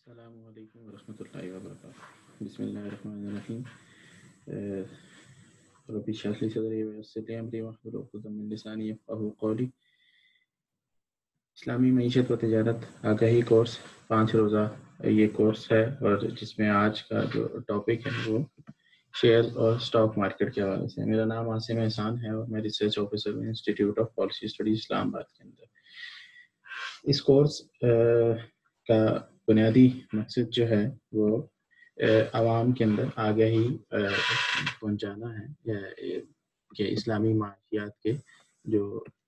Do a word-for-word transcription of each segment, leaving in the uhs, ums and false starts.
السلام علیکم ورحمۃ اللہ وبرکاتہ. بسم اللہ الرحمن الرحیم. رب اشرح لي صدري ويسر لي امري واحلل عقدة من لساني يفقهوا قولي. اسلامی معیشت و تجارت آگاہی کورس پانچ روزہ یہ کورس ہے، اور جس میں آج کا جو ٹاپک ہے وہ شیئر اور اسٹاک مارکیٹ کے حوالے سے. میرا نام عاصم احسان ہے اور میں ریسرچ آفیسر ہوں institute of policy studies Islamabad کے اندر. اس کورس کا بنیادی مقصد جو ہے وہ عوام کے اندر آگاہی پہنچانا ہے کہ اسلامی معاشیات کے جو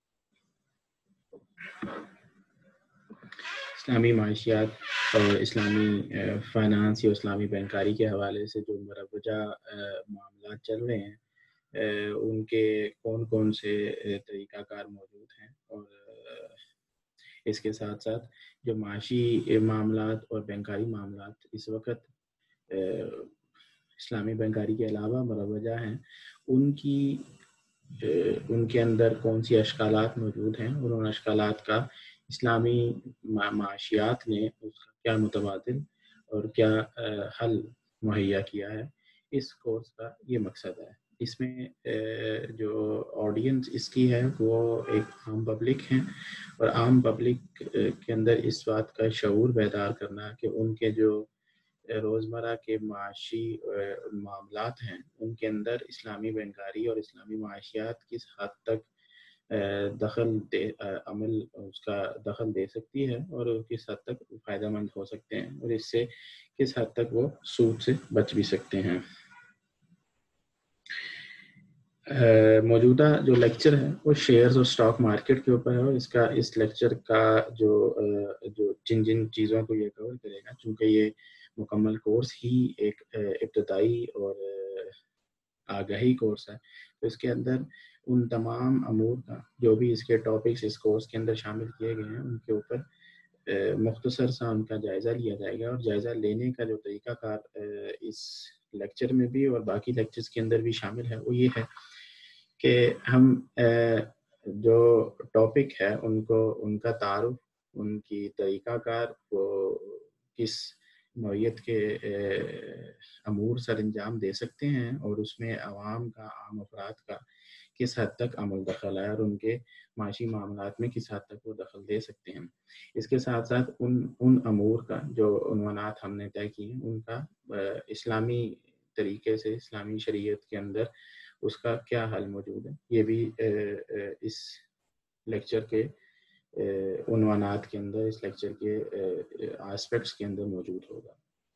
اسلامی معاشیات اور اسلامی فائنانس یا اسلامی بینکاری کے حوالے سے جو مروجہ معاملات چل رہے ہیں ان کے کون کون سے طریقہ کار موجود ہیں، اور اس کے ساتھ ساتھ جو معاشی معاملات اور بینکاری معاملات اس وقت اسلامی بینکاری کے علاوہ مروجہ ہیں، ان کی ان کے اندر کون سی اشکالات موجود ہیں، اور ان اشکالات کا اسلامی معاشیات نے اس کا کیا متبادل اور کیا حل مہیا کیا ہے. اس کورس کا یہ مقصد ہے. اس میں جو آڈینس اس کی ہے وہ ایک عام پبلک ہیں، اور عام پبلک کے اندر اس بات کا شعور بیدار کرنا کہ ان کے جو روزمرہ کے معاشی معاملات ہیں ان کے اندر اسلامی بینکاری اور اسلامی معاشیات کس حد تک دخل دے عمل اس کا دخل دے سکتی ہے، اور کس حد تک فائدہ مند ہو سکتے ہیں، اور اس سے کس حد تک وہ سود سے بچ بھی سکتے ہیں. موجودہ جو لیکچر ہے وہ شیئرز اور اسٹاک مارکیٹ کے اوپر ہے، اور اس کا اس لیکچر کا جو جو جن جن چیزوں کو یہ کور کرے گا، چونکہ یہ مکمل کورس ہی ایک ابتدائی اور آگاہی کورس ہے، تو اس کے اندر ان تمام امور کا جو بھی اس کے ٹاپکس اس کورس کے اندر شامل کیے گئے ہیں ان کے اوپر مختصر سا ان کا جائزہ لیا جائے گا. اور جائزہ لینے کا جو طریقہ کار اس لیکچر میں بھی اور باقی لیکچرز کے اندر بھی شامل ہے وہ یہ ہے کہ ہم جو ٹاپک ہے ان کو ان کا تعارف، ان کی طریقہ کار، وہ کس نوعیت کے امور سر انجام دے سکتے ہیں، اور اس میں عوام کا عام افراد کا کس حد تک عمل دخل ہے، اور ان کے معاشی معاملات میں کس حد تک وہ دخل دے سکتے ہیں. اس کے ساتھ ساتھ ان ان امور کا جو عنوانات ہم نے طے کیے ہیں ان کا اسلامی طریقے سے اسلامی شریعت کے اندر اس کا کیا حل موجود ہے، یہ بھی اس لیکچر کے عنوانات کے اندر، اس لیکچر کے آسپیکٹس کے اندر موجود ہوگا.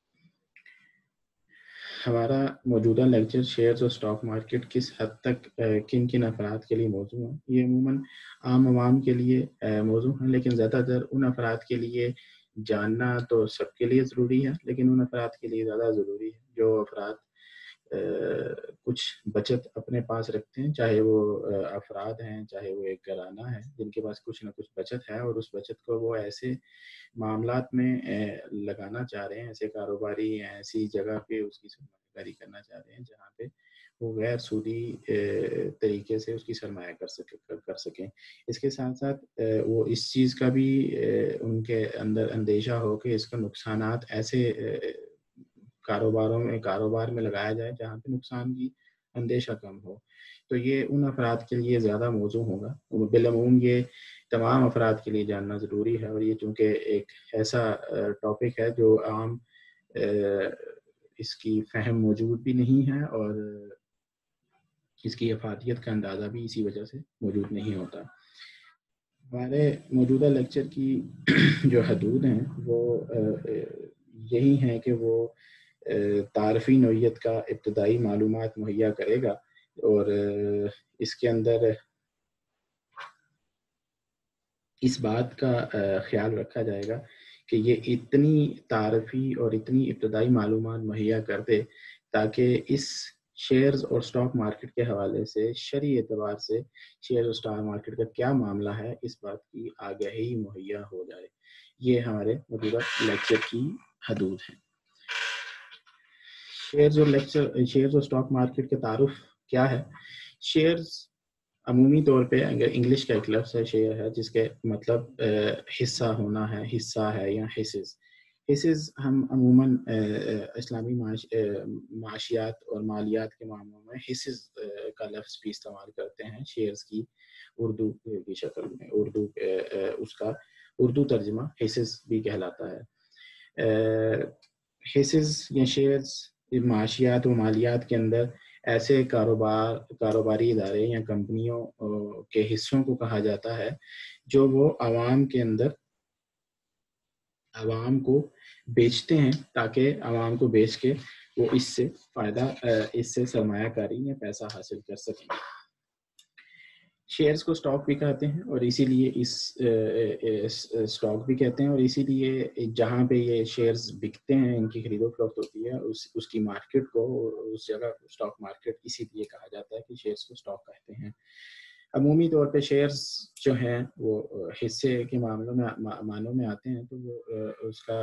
ہمارا موجودہ لیکچر شیئرز اور اسٹاک مارکیٹ کس حد تک کن کن افراد کے لیے موضوع ہیں. یہ عموماً عام عوام کے لیے موضوع ہیں، لیکن زیادہ تر ان افراد کے لیے جاننا تو سب کے لیے ضروری ہے، لیکن ان افراد کے لیے زیادہ ضروری ہے جو افراد کچھ بچت اپنے پاس رکھتے ہیں، چاہے وہ افراد ہیں چاہے وہ ایک گھرانہ ہے جن کے پاس کچھ نہ کچھ بچت ہے، اور اس بچت کو وہ ایسے معاملات میں لگانا چاہ رہے ہیں، ایسے کاروباری ایسی جگہ پہ اس کی سرمایہ کاری کرنا چاہ رہے ہیں جہاں پہ وہ غیر سودی طریقے سے اس کی سرمایہ کر سکے کر سکیں. اس کے ساتھ ساتھ وہ اس چیز کا بھی ان کے اندر اندیشہ ہو کہ اس کا نقصانات ایسے کاروباروں میں کاروبار میں لگایا جائے جہاں پہ نقصان کی اندیشہ کم ہو. تو یہ ان افراد کے لیے زیادہ موضوع ہوگا. بالعموم یہ تمام افراد کے لیے جاننا ضروری ہے، اور یہ چونکہ ایک ایسا ٹاپک ہے جو عام اس کی فہم موجود بھی نہیں ہے، اور اس کی افادیت کا اندازہ بھی اسی وجہ سے موجود نہیں ہوتا. ہمارے موجودہ لیکچر کی جو حدود ہیں وہ یہی ہیں کہ وہ تعارفی نوعیت کا ابتدائی معلومات مہیا کرے گا، اور اس کے اندر اس بات کا خیال رکھا جائے گا کہ یہ اتنی تعارفی اور اتنی ابتدائی معلومات مہیا کر دے تاکہ اس شیئرز اور اسٹاک مارکیٹ کے حوالے سے شرعی اعتبار سے شیئر اور اسٹاک مارکیٹ کا کیا معاملہ ہے اس بات کی آگاہی مہیا ہو جائے. یہ ہمارے موجودہ لیکچر کی حدود ہیں. شیئرز اور لیکچر شیئرز اور اسٹاک مارکیٹ کا تعارف کیا ہے. شیئرز عمومی طور پہ انگلش کا ایک لفظ ہے شیئر ہے، جس کے مطلب حصہ ہونا ہے، حصہ ہے یا حصص. حصص ہم عموماً اسلامی معاش معاشیات اور مالیات کے معاملوں میں حصص کا لفظ بھی استعمال کرتے ہیں شیئرز کی اردو کی شکل میں. اردو اس کا اردو ترجمہ حصص بھی کہلاتا ہے. حصص یا شیئرز معاشیات و مالیات کے اندر ایسے کاروبار کاروباری ادارے یا کمپنیوں کے حصوں کو کہا جاتا ہے جو وہ عوام کے اندر عوام کو بیچتے ہیں تاکہ عوام کو بیچ کے وہ اس سے فائدہ اس سے سرمایہ کاری یا پیسہ حاصل کر سکیں. شیئرز کو سٹاک بھی کہتے ہیں اور اسی لیے اس سٹاک بھی کہتے ہیں اور اسی لیے جہاں پہ یہ شیئرز بکتے ہیں ان کی خرید و فروخت ہوتی ہے اس اس کی مارکیٹ کو اس جگہ کو سٹاک مارکیٹ اسی لیے کہا جاتا ہے کہ شیئرز کو سٹاک کہتے ہیں. عمومی طور پہ شیئرز جو ہیں وہ حصے کے معاملوں میں معنوں میں آتے ہیں تو وہ اس کا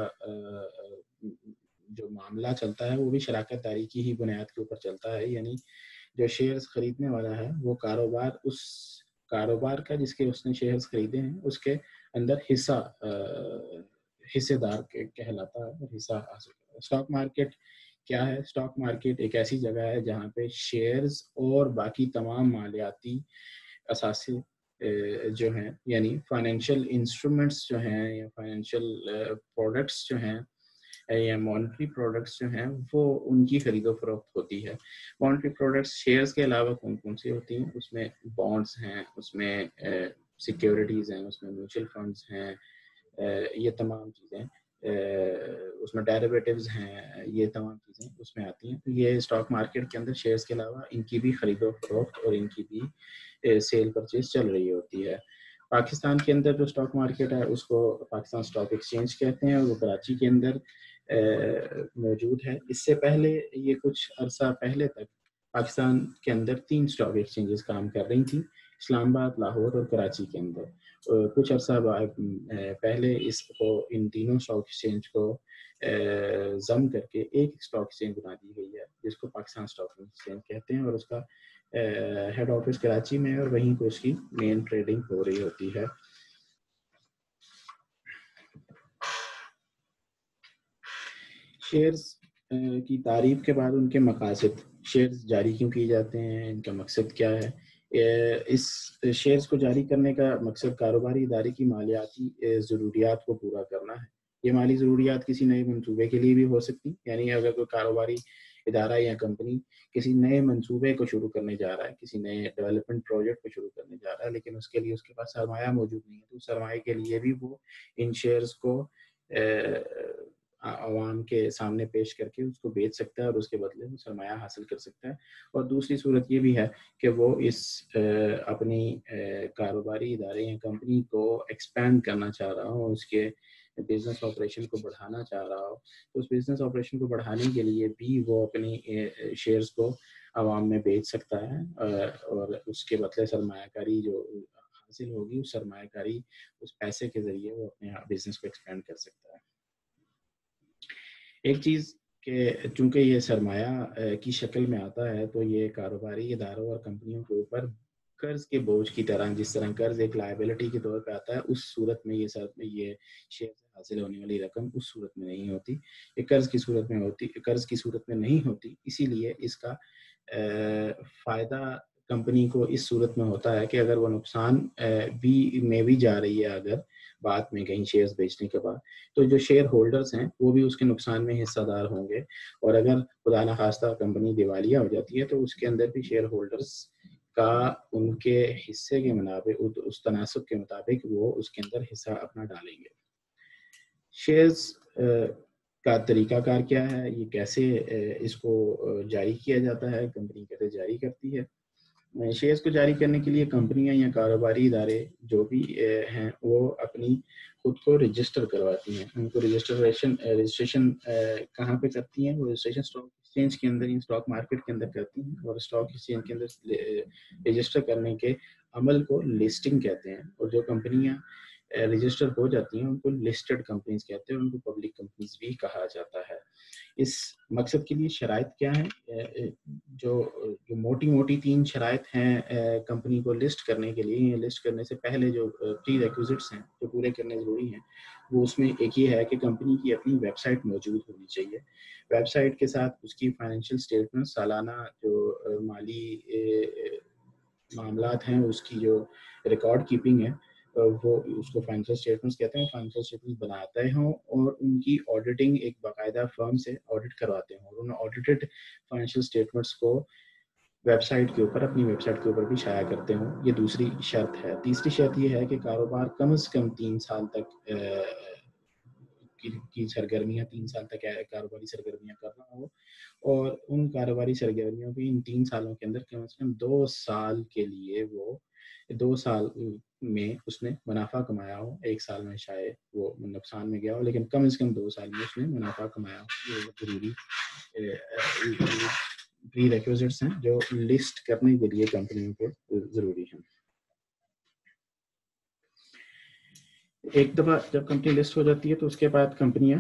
جو معاملہ چلتا ہے وہ بھی شراکت داری کی ہی بنیاد کے اوپر چلتا ہے. یعنی جو شیئرز خریدنے والا ہے وہ کاروبار اس کاروبار کا جس کے اس نے شیئرز خریدے ہیں اس کے اندر حصہ حصے دار کہلاتا ہے اور حصہ حاصل کرتا ہے. اسٹاک مارکیٹ کیا ہے؟ اسٹاک مارکیٹ ایک ایسی جگہ ہے جہاں پہ شیئرز اور باقی تمام مالیاتی اثاثے جو ہیں یعنی فائنینشیل انسٹرومنٹس جو ہیں یا فائنینشیل پروڈکٹس جو ہیں یا مانیٹری پروڈکٹس جو ہیں وہ ان کی خرید و فروخت ہوتی ہے. مانیٹری پروڈکٹس شیئرز کے علاوہ کون کون سی ہوتی ہیں؟ اس میں بانڈز ہیں, اس میں سیکیورٹیز ہیں, اس میں میوچل فنڈز ہیں, یہ تمام چیزیں, اس میں ڈیریویٹیوز ہیں, یہ تمام چیزیں اس میں آتی ہیں. تو یہ اسٹاک مارکیٹ کے اندر شیئرز کے علاوہ ان کی بھی خرید و فروخت اور ان کی بھی سیل پرچیز چل رہی ہوتی ہے. پاکستان کے اندر جو اسٹاک مارکیٹ ہے اس کو پاکستان اسٹاک ایکسچینج کہتے ہیں اور وہ کراچی کے اندر موجود ہے. اس سے پہلے یہ کچھ عرصہ پہلے تک پاکستان کے اندر تین اسٹاک ایکسچینجز کام کر رہی تھیں, اسلام آباد, لاہور اور کراچی کے اندر. کچھ عرصہ پہلے اس کو ان تینوں اسٹاک ایکسچینج کو ضم کر کے ایک اسٹاک ایکسچینج بنا دی گئی ہے جس کو پاکستان اسٹاک ایکسچینج کہتے ہیں اور اس کا ہیڈ آفس کراچی میں ہے اور وہیں پہ اس کی مین ٹریڈنگ ہو رہی ہوتی ہے. شیئرز کی تعریف کے بعد ان کے مقاصد. شیئرز جاری کیوں کیے جاتے ہیں, ان کا مقصد کیا ہے؟ اس شیئرز کو جاری کرنے کا مقصد کاروباری ادارے کی مالیاتی ضروریات کو پورا کرنا ہے. یہ مالی ضروریات کسی نئے منصوبے کے لیے بھی ہو سکتی, یعنی اگر کوئی کاروباری ادارہ یا کمپنی کسی نئے منصوبے کو شروع کرنے جا رہا ہے, کسی نئے ڈیولپمنٹ پروجیکٹ کو شروع کرنے جا رہا ہے, لیکن اس کے لیے اس کے پاس سرمایہ موجود نہیں ہے, تو سرمایہ کے لیے بھی وہ ان شیئرز کو عوام کے سامنے پیش کر کے اس کو بیچ سکتا ہے اور اس کے بدلے میں سرمایہ حاصل کر سکتا ہے. اور دوسری صورت یہ بھی ہے کہ وہ اس اپنی کاروباری ادارے یا کمپنی کو ایکسپینڈ کرنا چاہ رہا ہو, اس کے بزنس آپریشن کو بڑھانا چاہ رہا ہو, تو اس بزنس آپریشن کو بڑھانے کے لیے بھی وہ اپنی شیئرز کو عوام میں بیچ سکتا ہے اور اس کے بدلے سرمایہ کاری جو حاصل ہوگی اس سرمایہ کاری اس پیسے کے ذریعے وہ اپنے بزنس کو ایکسپینڈ کر سکتا ہے. ایک چیز کہ چونکہ یہ سرمایہ کی شکل میں آتا ہے تو یہ کاروباری اداروں اور کمپنیوں کے اوپر قرض کے بوجھ کی طرح, جس طرح قرض ایک لائبلٹی کے طور پہ آتا ہے, اس صورت میں یہ سر یہ شیئر سے حاصل ہونے والی رقم اس صورت میں نہیں ہوتی, یہ قرض کی صورت میں ہوتی قرض کی صورت میں نہیں ہوتی. اسی لیے اس کا فائدہ کمپنی کو اس صورت میں ہوتا ہے کہ اگر وہ نقصان بھی میں بھی جا رہی ہے اگر بعد میں کہیں شیئرز بیچنے کے بعد, تو جو شیئر ہولڈرز ہیں وہ بھی اس کے نقصان میں حصہ دار ہوں گے. اور اگر خدا نخواستہ کمپنی دیوالیہ ہو جاتی ہے تو اس کے اندر بھی شیئر ہولڈرز کا ان کے حصے کے مطابق اس تناسب کے مطابق وہ اس کے اندر حصہ اپنا ڈالیں گے. شیئرز کا طریقہ کار کیا ہے, یہ کیسے اس کو جاری کیا جاتا ہے, کمپنی کیسے جاری کرتی ہے؟ شیئرز کو جاری کرنے کے لیے کمپنیاں یا کاروباری ادارے جو بھی ہیں وہ اپنی خود کو رجسٹر کرواتی ہیں. ان کو رجسٹریشن رجسٹریشن کہاں پہ کرتی ہیں؟ وہ رجسٹریشن اسٹاک ایکسچینج کے اندر, اسٹاک مارکیٹ کے اندر کرتی ہیں, اور اسٹاک ایکسچینج کے اندر رجسٹر کرنے کے عمل کو لسٹنگ کہتے ہیں. اور جو کمپنیاں رجسٹر ہو جاتی ہیں ان کو لسٹڈ کمپنیز کہتے ہیں, ان کو پبلک کمپنیز بھی کہا جاتا ہے. اس مقصد کے لیے شرائط کیا ہیں؟ جو جو موٹی موٹی تین شرائط ہیں کمپنی کو لسٹ کرنے کے لیے, لسٹ کرنے سے پہلے جو پری ریکوزٹس ہیں جو پورے کرنے ضروری ہیں وہ اس میں ایک یہ ہے کہ کمپنی کی اپنی ویب سائٹ موجود ہونی چاہیے. ویب سائٹ کے ساتھ اس کی فائنینشیل اسٹیٹمنٹ، سالانہ جو مالی معاملات ہیں اس کی جو ریکارڈ کیپنگ ہے وہ اس کو فائنینشیل اسٹیٹمنٹس کہتے ہیں. فائنینشیل اسٹیٹمنٹس بناتے ہوں اور ان کی آڈیٹنگ ایک باقاعدہ فرم سے آڈٹ کرواتے ہوں، اور ان آڈیٹڈ فائنینشیل اسٹیٹمنٹس کو ویب سائٹ کے اوپر اپنی ویب سائٹ کے اوپر بھی شائع کرتے ہوں. یہ دوسری شرط ہے. تیسری شرط یہ ہے کہ کاروبار کم از کم تین سال تک کی سرگرمیاں تین سال تک کاروباری سرگرمیاں کر رہا ہو، اور ان کاروباری سرگرمیوں کی ان تین سالوں کے اندر کم از کم دو سال کے لیے وہ دو سال میں اس نے منافع کمایا ہو. ایک سال میں شاید وہ نقصان میں گیا ہو، لیکن کم از کم دو سال میں اس نے منافع کمایا ہو. یہ ضروری پری ریکوزٹس ہیں جو لسٹ کرنے کے لیے کمپنیوں کو ضروری ہیں. ایک دفعہ جب کمپنی لسٹ ہو جاتی ہے تو اس کے بعد کمپنیاں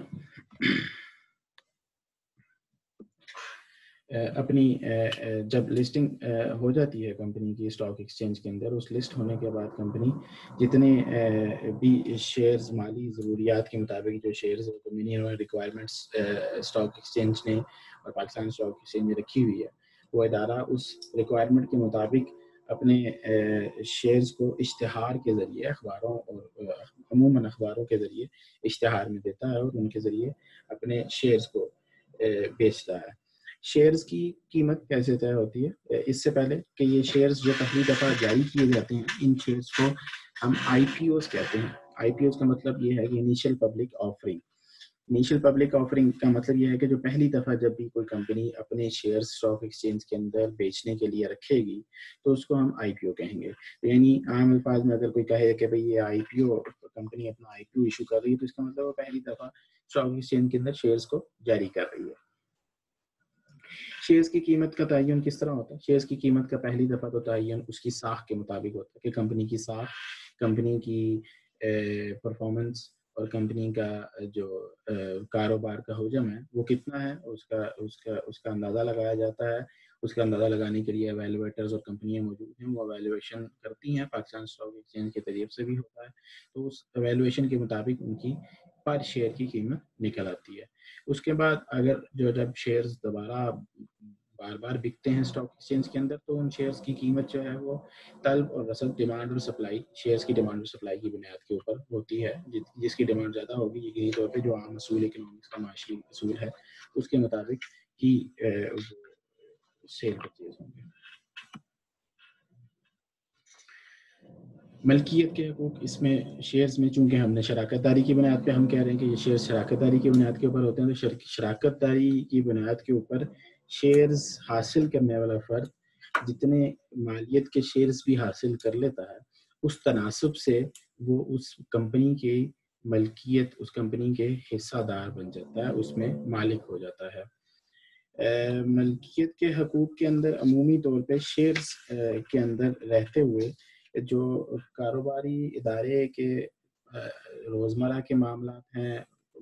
اپنی جب لسٹنگ ہو جاتی ہے کمپنی کی اسٹاک ایکسچینج کے اندر، اس لسٹ ہونے کے بعد کمپنی جتنے بھی شیئرز مالی ضروریات کے مطابق جو shares minimum requirements stock exchange نے اور پاکستان اسٹاک ایکسچینج نے رکھی ہوئی ہے، وہ ادارہ اس ریکوائرمنٹ کے مطابق اپنے شیئرز کو اشتہار کے ذریعے اخباروں اور عموماً اخباروں کے ذریعے اشتہار میں دیتا ہے اور ان کے ذریعے اپنے شیئرز کو بیچتا ہے. شیئرز کی قیمت کیسے طے ہوتی ہے؟ اس سے پہلے کہ یہ شیئرز جو پہلی دفعہ جاری کیے جاتے ہیں، ان شیئرز کو ہم آئی پی اوز کہتے ہیں. آئی پی اوز کا مطلب یہ ہے کہ initial public offering. Initial public offering کا مطلب یہ ہے کہ جو پہلی دفعہ جب بھی کوئی کمپنی اپنے شیئرز اسٹاک ایکسچینج کے اندر بیچنے کے لیے رکھے گی تو اس کو ہم آئی پی او کہیں گے. یعنی عام الفاظ میں اگر کوئی کہے کہ بھئی یہ آئی پی او کمپنی اپنا آئی پی او ایشو کر رہی ہے تو اس کا مطلب وہ پہلی دفعہ اسٹاک ایکسچینج کے اندر شیئرز کو جاری کر رہی ہے. شیئرز کی قیمت کا تعین کس طرح ہوتا ہے؟ شیئرز کی قیمت کا پہلی دفعہ تو تعین اس کی ساکھ کے مطابق ہوتا ہے کہ کمپنی کی ساکھ، کمپنی کی پرفارمنس اور کمپنی کا جو کاروبار کا حجم ہے وہ کتنا ہے، اس کا اس کا اس کا اندازہ لگایا جاتا ہے. اس کا اندازہ لگانے کے لیے ایویلویٹرز اور کمپنیاں موجود ہیں، وہ ایویلویشن کرتی ہیں. پاکستان اسٹاک ایکسچینج کے طریقے سے بھی ہوتا ہے، تو اس ایویلویشن کے مطابق ان کی پر شیئر کی قیمت نکل آتی ہے. اس کے بعد اگر جو جب شیئرز دوبارہ بار بار بکتے ہیں اسٹاک ایکسچینج کے اندر تو ان شیئرز کی قیمت جو ہے وہ طلب اور رسد، ڈیمانڈ اور سپلائی، شیئرز کی ڈیمانڈ اور سپلائی کی بنیاد کے اوپر ہوتی ہے. جس کی ڈیمانڈ زیادہ ہوگی، یقینی طور پہ جو عام اصول اکنامکس کا معاشی اصول ہے اس کے مطابق ہی سیل پرچیز ہوں گے. ملکیت کے حقوق اس میں شیئرز میں چونکہ ہم نے شراکت داری کی بنیاد پہ ہم کہہ رہے ہیں کہ یہ شیئر شراکت داری کی بنیاد کے اوپر ہوتے ہیں، تو شراکت داری کی بنیاد کے اوپر شیئرز حاصل کرنے والا فرد جتنے مالیت کے شیئرز بھی حاصل کر لیتا ہے اس تناسب سے وہ اس کمپنی کی ملکیت، اس کمپنی کے حصہ دار بن جاتا ہے، اس میں مالک ہو جاتا ہے. ملکیت کے حقوق کے اندر عمومی طور پہ شیئرز کے اندر رہتے ہوئے جو کاروباری ادارے کے روزمرہ کے معاملات ہیں،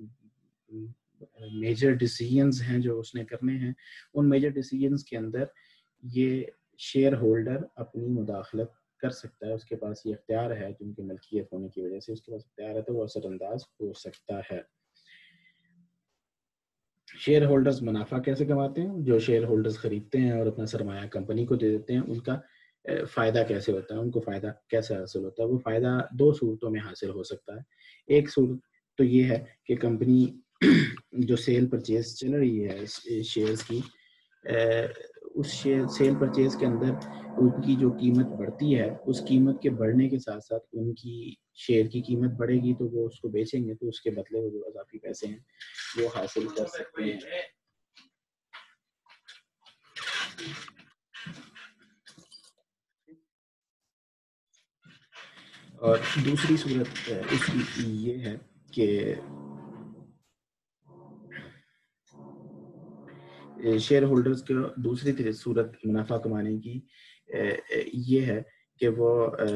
میجر ڈیسیژنز ہیں جو اس نے کرنے ہیں، ان میجر ڈیسیژنز کے اندر یہ شیئر ہولڈر اپنی مداخلت کر سکتا ہے. اس کے پاس یہ اختیار ہے، جن کی ملکیت ہونے کی وجہ سے اس کے پاس اختیار ہے، تو وہ اثر انداز ہو سکتا ہے. شیئر ہولڈرز منافع کیسے کماتے ہیں؟ جو شیئر ہولڈرز خریدتے ہیں اور اپنا سرمایہ کمپنی کو دے دیتے ہیں، ان کا فائدہ کیسے ہوتا ہے، ان کو فائدہ کیسے حاصل ہوتا ہے؟ وہ فائدہ دو صورتوں میں حاصل ہو سکتا ہے. ایک صورت تو یہ ہے کہ کمپنی جو سیل پرچیز چل رہی ہے شیئرز کی، اس شیئر سیل پرچیز کے اندر ان کی جو قیمت بڑھتی ہے، اس قیمت کے بڑھنے کے ساتھ ساتھ ان کی شیئر کی قیمت بڑھے گی تو وہ اس کو بیچیں گے، تو اس کے بدلے وہ جو اضافی پیسے ہیں وہ حاصل کر سکتے ہیں. اور دوسری صورت اس کی یہ ہے کہ شیئر ہولڈرز کو دوسری صورت منافع کمانے کی یہ ہے کہ وہ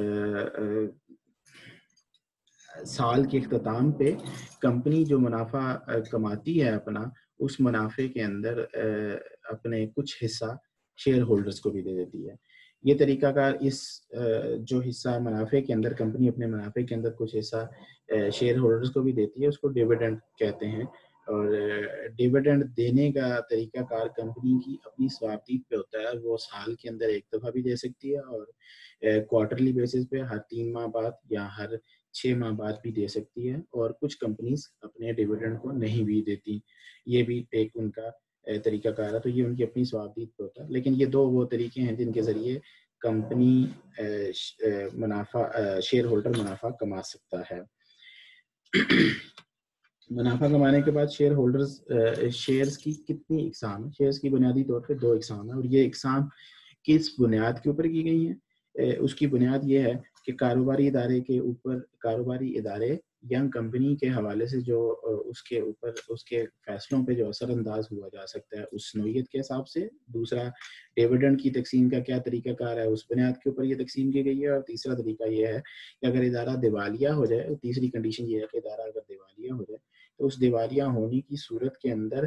سال کے اختتام پہ کمپنی جو منافع کماتی ہے اپنا، اس منافع کے اندر اپنے کچھ حصہ شیئر ہولڈرز کو بھی دے دیتی ہے. یہ طریقہ کار اس جو حصہ منافع کے اندر کمپنی اپنے منافع کے اندر کچھ حصہ شیئر ہولڈرز کو بھی دیتی ہے، اس کو ڈیویڈنڈ کہتے ہیں. اور ڈیویڈنڈ دینے کا طریقہ کار کمپنی کی اپنی صوابدید پہ ہوتا ہے. وہ سال کے اندر ایک دفعہ بھی دے سکتی ہے اور کوارٹرلی بیسس پہ ہر تین ماہ بعد یا ہر چھ ماہ بعد بھی دے سکتی ہے. اور کچھ کمپنیز اپنے ڈیویڈنڈ کو نہیں بھی دیتی. یہ بھی ایک ان کا طریقہ کار ہے. تو یہ ان کی اپنی صوابدید پہ ہوتا ہے. لیکن یہ دو وہ طریقے ہیں جن کے ذریعے کمپنی منافع شیئر ہولڈر منافع کما سکتا ہے. منافع کمانے کے بعد شیئر ہولڈرز شیئرز کی کتنی اقسام ہیں؟ شیئرز کی بنیادی طور پہ دو اقسام ہیں، اور یہ اقسام کس بنیاد کے اوپر کی گئی ہیں؟ اس کی بنیاد یہ ہے کہ کاروباری ادارے کے اوپر کاروباری ادارے یا کمپنی کے حوالے سے جو اس کے اوپر اس کے فیصلوں پہ جو اثر انداز ہوا جا سکتا ہے اس نوعیت کے حساب سے. دوسرا، ڈیویڈنڈ کی تقسیم کا کیا طریقہ کار ہے، اس بنیاد کے اوپر یہ تقسیم کی گئی ہے. اور تیسرا طریقہ یہ ہے کہ اگر ادارہ دیوالیہ ہو جائے، تیسری کنڈیشن یہ ہے کہ ادارہ اگر دیوالیہ ہو جائے تو اس دیوالیہ ہونے کی صورت کے اندر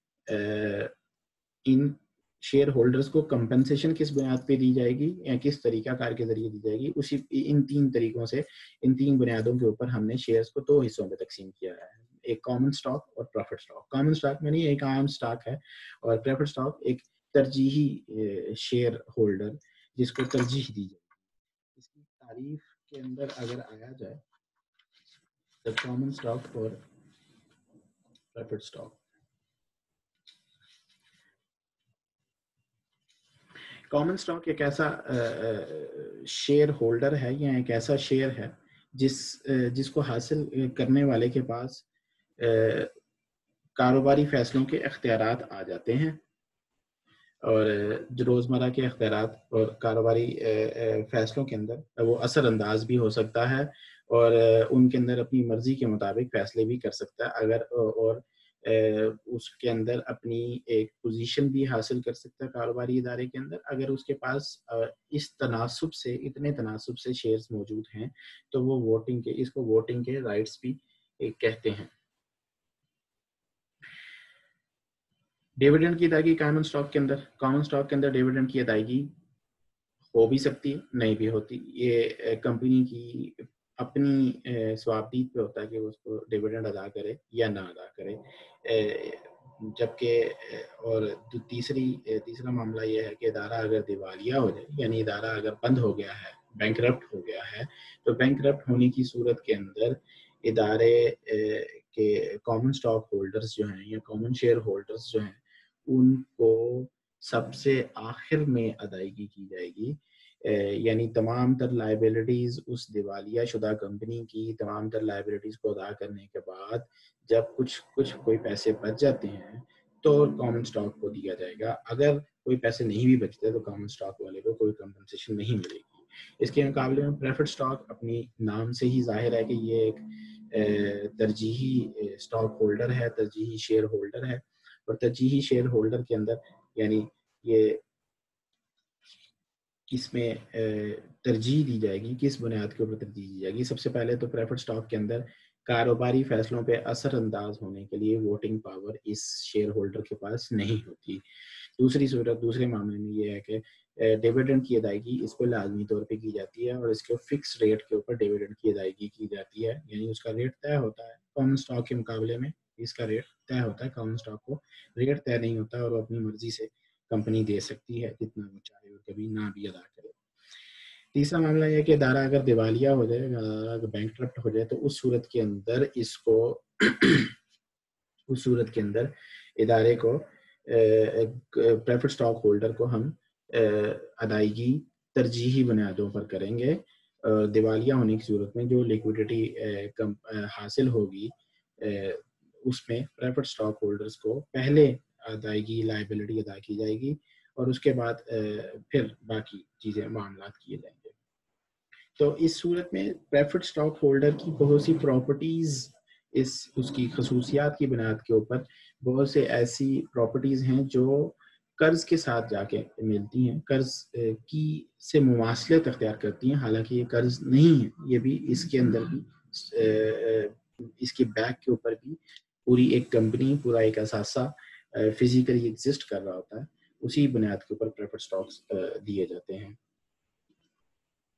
ان شیئر ہولڈرز کو کمپنسیشن کس بنیاد پہ دی جائے گی یا کس طریقہ کار کے ذریعے دی جائے گی. اسی ان تین طریقوں سے، ان تین بنیادوں کے اوپر ہم نے شیئرز کو دو حصوں میں تقسیم کیا ہے، ایک کامن سٹاک اور پریفرڈ سٹاک. کامن سٹاک میں نہیں ایک عام سٹاک ہے، اور پریفرڈ سٹاک ایک ترجیحی شیئر ہولڈر جس کو ترجیح دی جائے. اس کی تعریف کے اندر اگر آیا جائے تو کامن سٹاک اور پریفرڈ سٹاک. کامن سٹاک ایک ایسا شیئر ہولڈر ہے یا ایک ایسا شیئر ہے جس جس کو حاصل کرنے والے کے پاس کاروباری فیصلوں کے اختیارات آ جاتے ہیں، اور جو روزمرہ کے اختیارات اور کاروباری فیصلوں کے اندر وہ اثر انداز بھی ہو سکتا ہے، اور ان کے اندر اپنی مرضی کے مطابق فیصلے بھی کر سکتا ہے اگر اور اس کے اندر اپنی ایک پوزیشن بھی حاصل کر سکتا ہے کاروباری ادارے کے اندر اگر اس کے پاس اس تناسب سے اتنے تناسب سے شیئرز موجود ہیں تو وہ ووٹنگ کے اس کو ووٹنگ کے رائٹس بھی کہتے ہیں. ڈیویڈنڈ کی ادائیگی کامن سٹاک کے اندر کامن سٹاک کے اندر ڈیویڈنڈ کی ادائیگی ہو بھی سکتی ہے، نہیں بھی ہوتی. یہ کمپنی کی اپنی صوابدید پہ ہوتا ہے کہ اس کو ڈیویڈنڈ ادا کرے یا نہ ادا کرے. جبکہ اور تیسری تیسرا معاملہ یہ ہے کہ ادارہ اگر دیوالیہ ہو جائے، یعنی ادارہ اگر بند ہو گیا ہے، بینکرپٹ ہو گیا ہے، تو بینکرپٹ ہونے کی صورت کے اندر ادارے کے کامن سٹاک ہولڈرز جو ہیں یا کامن شیئر ہولڈرز جو ہیں ان کو سب سے آخر میں ادائیگی کی جائے گی. یعنی تمام تر لائبلٹیز اس دیوالیہ شدہ کمپنی کی تمام تر لائبلٹیز کو ادا کرنے کے بعد جب کچھ کچھ کوئی پیسے بچ جاتے ہیں تو کامن سٹاک کو دیا جائے گا. اگر کوئی پیسے نہیں بھی بچتے تو کامن سٹاک والے کو کوئی کمپنسیشن نہیں ملے گی. اس کے مقابلے میں پریفرڈ سٹاک اپنی نام سے ہی ظاہر ہے کہ یہ ایک ترجیحی سٹاک ہولڈر ہے، ترجیحی شیئر ہولڈر ہے. اور ترجیحی شیئر ہولڈر کے اندر یعنی یہ کس میں ترجیح دی جائے گی، کس بنیاد کے اوپر ترجیح دی جائے گی. سب سے پہلے تو پریفرڈ سٹاک کے اندر کاروباری فیصلوں پہ اثر انداز ہونے کے لیے ووٹنگ پاور اس شیئر ہولڈر کے پاس نہیں ہوتی. دوسری صورت دوسرے معاملے میں یہ ہے کہ ڈیویڈنڈ کی ادائیگی اس کو لازمی طور پہ کی جاتی ہے اور اس کے فکس ریٹ کے اوپر ڈیویڈنڈ کی ادائیگی کی جاتی ہے، یعنی اس کا ریٹ طے ہوتا ہے. کامن سٹاک کے مقابلے میں اس کا ریٹ طے ہوتا ہے. کامن سٹاک کو ریٹ طے نہیں ہوتا اور وہ اپنی مرضی سے کمپنی دے سکتی ہے جتنا وہ چاہے اور کبھی نہ بھی ادا کرے. تیسرا معاملہ یہ کہ ادارہ اگر دیوالیہ ہو جائے، اگر بینکرپٹ ہو جائے تو اس صورت کے اندر اس کو اس صورت کے اندر ادارے کو پریفرڈ سٹاک ہولڈر کو ہم ادائیگی ترجیحی بنیادوں پر کریں گے. دیوالیہ ہونے کی صورت میں جو لیکوڈیٹی حاصل ہوگی اس میں پریفرڈ سٹاک ہولڈرز کو پہلے ادائیگی لائبلٹی ادا کی جائے گی اور اس کے بعد پھر باقی چیزیں معاملات کیے جائیں گے. تو اس صورت میں پریفرڈ سٹاک ہولڈر کی بہت سی پراپرٹیز اس اس کی خصوصیات کی بنیاد کے اوپر بہت سے ایسی پراپرٹیز ہیں جو قرض کے ساتھ جا کے ملتی ہیں، قرض کی سے مماثلت اختیار کرتی ہیں. حالانکہ یہ قرض نہیں ہے، یہ بھی اس کے اندر بھی اس کے بیک کے اوپر بھی پوری ایک کمپنی پورا ایک اثاثہ فزیکلی ایگزسٹ کر رہا ہوتا ہے. اسی بنیاد کے اوپر پریفرڈ سٹاکس دیے جاتے ہیں.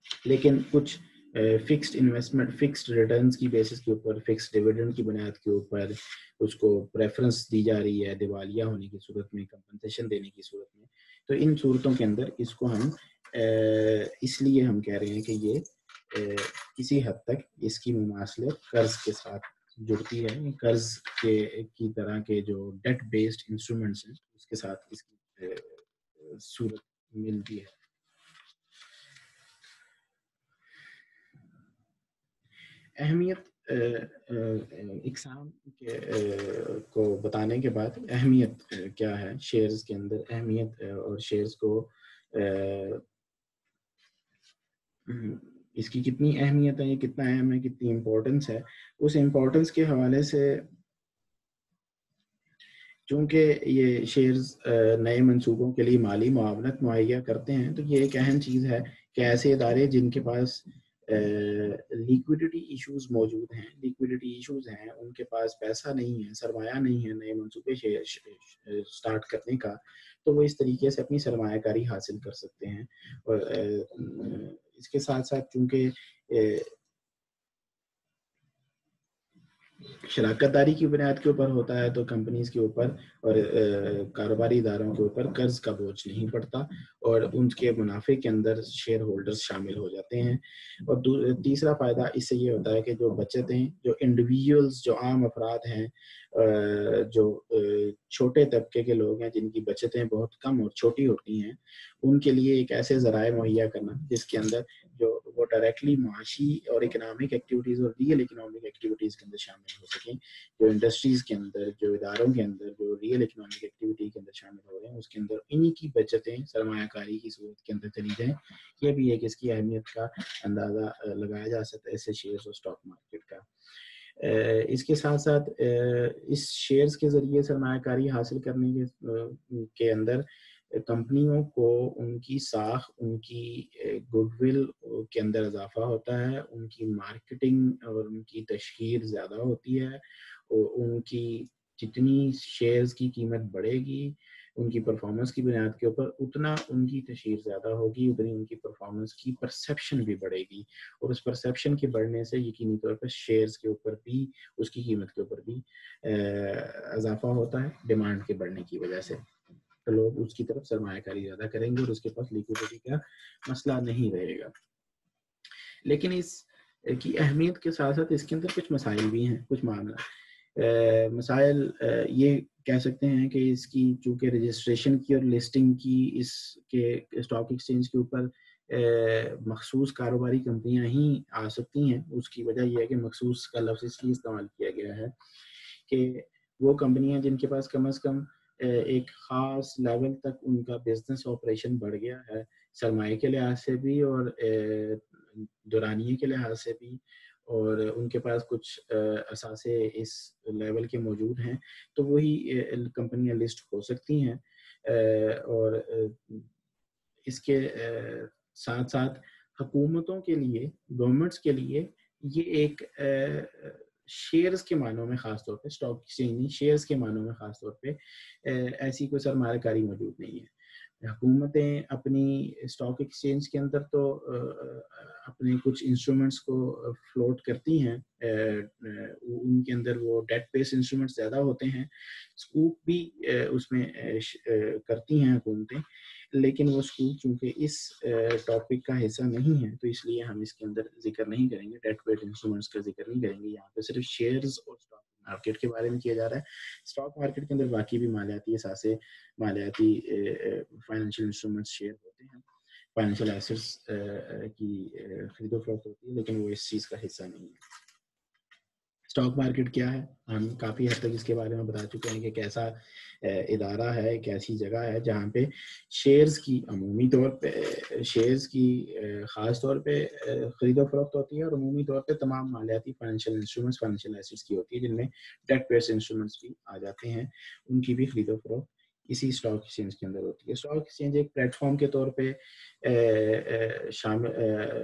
لیکن کچھ فکسڈ انویسٹمنٹ فکسڈ ریٹرنس کی بیسس کے اوپر فکسڈ ڈویڈنڈ کی بنیاد کے اوپر اس کو پریفرنس دی جا رہی ہے دیوالیہ ہونے کی صورت میں، کمپنسیشن دینے کی صورت میں. تو ان صورتوں کے اندر اس کو ہم اس لیے ہم کہہ رہے ہیں کہ یہ کسی حد تک اس کی مماثلت قرض کے ساتھ جڑتی ہے. قرض کے کی طرح کے جو ڈیٹ بیسڈ انسٹرومنٹس ہیں اس کے ساتھ اس کی صورت ملتی ہے. اہمیت اقسام کے کو بتانے کے بعد اہمیت کیا ہے شیئرز کے اندر، اہمیت اور شیئرز کو اس کی کتنی اہمیت ہے، یہ کتنا اہم ہے، کتنی امپورٹنس ہے. اس امپورٹنس کے حوالے سے چونکہ یہ شیئرز نئے منصوبوں کے لیے مالی معاونت مہیا کرتے ہیں، تو یہ ایک اہم چیز ہے کہ ایسے ادارے جن کے پاس لیکوڈیٹی ایشوز موجود ہیں لیکوڈیٹی ایشوز ہیں ان کے پاس پیسہ نہیں ہے، سرمایہ نہیں ہے نئے منصوبے سٹارٹ کرنے کا، تو وہ اس طریقے سے اپنی سرمایہ کاری حاصل کر سکتے ہیں. اور اس کے ساتھ ساتھ چونکہ شراکت داری کی بنیاد کے اوپر ہوتا ہے تو کمپنیز کے اوپر اور کاروباری اداروں کے اوپر قرض کا بوجھ نہیں پڑتا اور ان کے منافع کے اندر شیئر ہولڈرز شامل ہو جاتے ہیں. اور تیسرا فائدہ اس سے یہ ہوتا ہے کہ جو بچتیں جو انڈیویجولز جو عام افراد ہیں، جو چھوٹے طبقے کے لوگ ہیں جن کی بچتیں بہت کم اور چھوٹی ہوتی ہیں، ان کے لیے ایک ایسے ذرائع مہیا کرنا جس کے اندر جو وہ ڈائریکٹلی معاشی اور اکنامک ایکٹیویٹیز اور ریئل اکنامک ایکٹیویٹیز کے اندر شامل ہو سکیں. جو انڈسٹریز کے اندر، جو اداروں کے اندر جو ریئل اکنامک ایکٹیویٹی کے اندر شامل ہو رہے ہیں، اس کے اندر انہی کی بچتیں سرمایہ کاری کی صورت کے اندر چلی جائیں. یہ بھی ایک اس کی اہمیت کا اندازہ لگایا جا سکتا ہے ایسے شیئرز اور اسٹاک مارکیٹ کا. اس کے ساتھ ساتھ اس شیئرز کے ذریعے سرمایہ کاری حاصل کرنے کے کے اندر کمپنیوں کو ان کی ساکھ، ان کی گڈ ول کے اندر اضافہ ہوتا ہے، ان کی مارکیٹنگ اور ان کی تشہیر زیادہ ہوتی ہے، اور ان کی جتنی شیئرز کی قیمت بڑھے گی ان کی پرفارمنس کی بنیاد کے اوپر اتنا ان کی تشہیر زیادہ ہوگی، اتنی ان کی پرفارمنس کی پرسیپشن بھی بڑھے گی، اور اس پرسیپشن کے بڑھنے سے یقینی طور پر شیئرز کے اوپر بھی، اس کی قیمت کے اوپر بھی اضافہ ہوتا ہے ڈیمانڈ کے بڑھنے کی وجہ سے. تو لوگ اس کی طرف سرمایہ کاری زیادہ کریں گے اور اس کے پاس لیکوڈیٹی کا مسئلہ نہیں رہے گا. لیکن اس کی اہمیت کے ساتھ ساتھ اس کے اندر کچھ مسائل بھی ہیں، کچھ معاملہ مسائل یہ کہہ سکتے ہیں کہ اس کی چونکہ رجسٹریشن کی اور لسٹنگ کی اس کے اسٹاک ایکسچینج کے اوپر مخصوص کاروباری کمپنیاں ہی آ سکتی ہیں. اس کی وجہ یہ ہے کہ مخصوص کا لفظ اس لیے استعمال کیا گیا ہے کہ وہ کمپنیاں جن کے پاس کم از کم ایک خاص لیول تک ان کا بزنس آپریشن بڑھ گیا ہے، سرمایہ کے لحاظ سے بھی اور دورانیے کے لحاظ سے بھی، اور ان کے پاس کچھ اثاثے اس لیول کے موجود ہیں، تو وہی کمپنیاں لسٹ ہو سکتی ہیں. اور اس کے ساتھ ساتھ حکومتوں کے لیے، گورنمنٹس کے لیے یہ ایک شیئرز کے معنوں میں خاص طور پہ اسٹاک ایکسچینج شیئرز کے معنوں میں خاص طور پہ ایسی کوئی سرمایہ کاری موجود نہیں ہے. حکومتیں اپنی اسٹاک ایکسچینج کے اندر تو اپنے کچھ انسٹرومنٹس کو فلوٹ کرتی ہیں، ان کے اندر وہ ڈیٹ بیس انسٹرومنٹس زیادہ ہوتے ہیں، اسکوپ بھی اس میں کرتی ہیں حکومتیں، لیکن وہ اسکوپ چونکہ اس ٹاپک کا حصہ نہیں ہے تو اس لیے ہم اس کے اندر ذکر نہیں کریں گے، ڈیٹ بیس انسٹرومنٹس کا ذکر نہیں کریں گے. یہاں پہ صرف شیئرز اور اسٹاک مارکیٹ کے بارے میں کیا جا رہا ہے. اسٹاک مارکیٹ کے اندر باقی بھی مالیاتی اثاثے، مالیاتی فائنینشیل انسٹرومنٹس شیئر ہوتے ہیں، فائنینشیل ایسٹس کی خرید و فروخت ہوتی ہے، لیکن وہ اس چیز کا حصہ نہیں ہے. اسٹاک مارکیٹ کیا ہے؟ ہم کافی حد تک اس کے بارے میں بتا چکے ہیں کہ کیسا ادارہ ہے، ایک ایسی جگہ ہے جہاں پہ شیئرز کی عمومی طور پہ شیئرز کی خاص طور پہ خرید و فروخت ہوتی ہے، اور عمومی طور پہ تمام مالیاتی فائنینشیل انسٹرومنٹس فائنینشیل ایسٹس کی ہوتی ہے، جن میں ڈیٹ بیس انسٹرومنٹس بھی آ جاتے ہیں، ان کی بھی خرید و فروخت اسی اسٹاک ایکسچینج کے اندر ہوتی ہے. اسٹاک ایکسچینج ایک پلیٹ فارم کے طور پہ شامل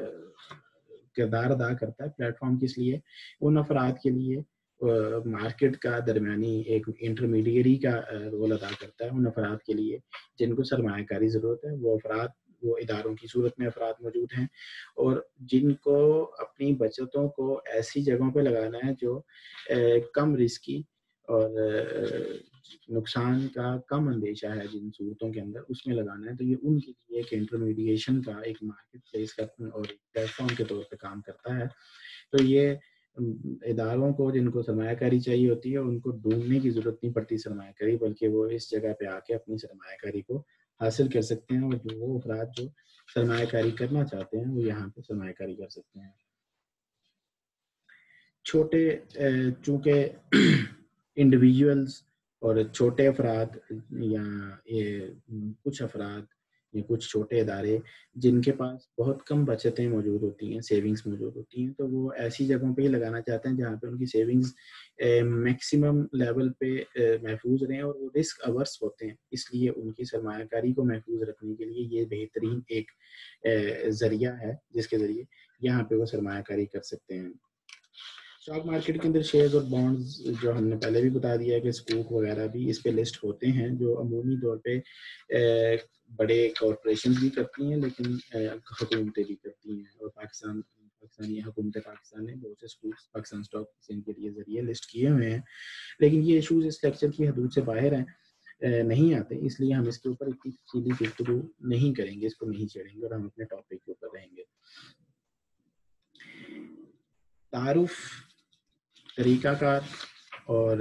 کردار ادا کرتا ہے. پلیٹ فارم کس لیے؟ ان افراد کے لیے مارکیٹ کا درمیانی ایک انٹرمیڈیری کا رول ادا کرتا ہے، ان افراد کے لیے جن کو سرمایہ کاری ضرورت ہے. وہ افراد وہ اداروں کی صورت میں افراد موجود ہیں اور جن کو اپنی بچتوں کو ایسی جگہوں پہ لگانا ہے جو کم رسکی اور نقصان کا کم اندیشہ ہے جن صورتوں کے اندر، اس میں لگانا ہے، تو یہ ان کے لیے ایک انٹرمیڈیشن کا ایک مارکیٹ پلیس کا اور ایک پلیٹ فارم کے طور پہ کام کرتا ہے۔ تو یہ اداروں کو جن کو سرمایہ کاری چاہیے ہوتی ہے ان کو ڈھونڈنے کی ضرورت نہیں پڑتی سرمایہ کاری، بلکہ وہ اس جگہ پہ آ کے اپنی سرمایہ کاری کو حاصل کر سکتے ہیں، اور جو وہ افراد جو سرمایہ کاری کرنا چاہتے ہیں وہ یہاں پہ سرمایہ کاری کر سکتے ہیں۔ چھوٹے چونکہ انڈیویجولز اور چھوٹے افراد یا یہ کچھ افراد یا کچھ چھوٹے ادارے جن کے پاس بہت کم بچتیں موجود ہوتی ہیں، سیونگز موجود ہوتی ہیں، تو وہ ایسی جگہوں پہ ہی لگانا چاہتے ہیں جہاں پہ ان کی سیونگز میکسیمم لیول پہ محفوظ رہیں اور وہ رسک اورس ہوتے ہیں، اس لیے ان کی سرمایہ کاری کو محفوظ رکھنے کے لیے یہ بہترین ایک ذریعہ ہے جس کے ذریعے یہاں پہ وہ سرمایہ کاری کر سکتے ہیں۔ اسٹاک مارکیٹ کے اندر شیئرز اور بانڈز جو ہم نے پہلے بھی بتا دیا ہے کہ سکوک وغیرہ بھی اس پہ لسٹ ہوتے ہیں، جو عمومی طور پہ بڑے کارپوریشنز بھی کرتی ہیں لیکن حکومتیں بھی کرتی ہیں، اور پاکستان پاکستانی حکومت پاکستان نے بہت سے سکوکس پاکستان اسٹاک ایکسچینج کے لیے ذریعے لسٹ کیے ہوئے ہیں، لیکن یہ ایشوز اس لیکچر کی حدود سے باہر ہیں، نہیں آتے، اس لیے ہم اس کے اوپر اتنی تفصیلی گفتگو نہیں کریں گے، اس کو نہیں چھیڑیں گے اور ہم اپنے ٹاپک کے اوپر رہیں گے۔ تعارف، طریقہ کار اور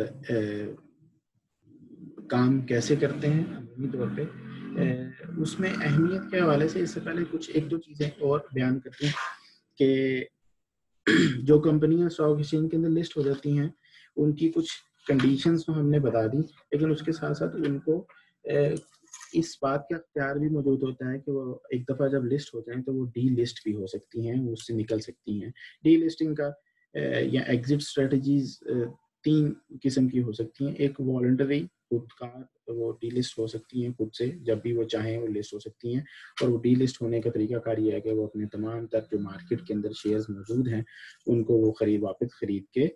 کام کیسے کرتے ہیں عمومی طور پہ، اس میں اہمیت کے حوالے سے اس سے پہلے کچھ ایک دو چیزیں اور بیان کرتے ہیں کہ جو کمپنیاں اسٹاک ایکسچینج کے اندر لسٹ ہو جاتی ہیں ان کی کچھ کنڈیشنز تو ہم نے بتا دی، لیکن اس کے ساتھ ساتھ ان کو اس بات کا اختیار بھی موجود ہوتا ہے کہ وہ ایک دفعہ جب لسٹ ہو جائیں تو وہ ڈی لسٹ بھی ہو سکتی ہیں، وہ اس سے نکل سکتی ہیں۔ ڈی لسٹنگ کا یا ایگزٹ اسٹریٹجیز تین قسم کی ہو سکتی ہیں، ایک والنٹری، خود کار، وہ ڈی لسٹ ہو سکتی ہیں خود سے، جب بھی وہ چاہیں وہ لسٹ ہو سکتی ہیں، اور وہ ڈی لسٹ ہونے کا طریقہ کار یہ ہے کہ وہ اپنے تمام تر جو مارکیٹ کے اندر شیئرز موجود ہیں ان کو وہ خرید واپس خرید کے